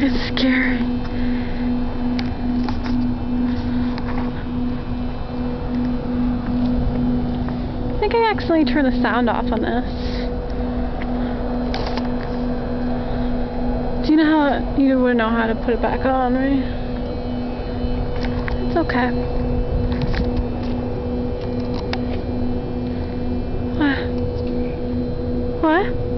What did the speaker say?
It's scary. I think I accidentally turned the sound off on this. Do you know how, you wouldn't know how to put it back on, right? It's okay. What?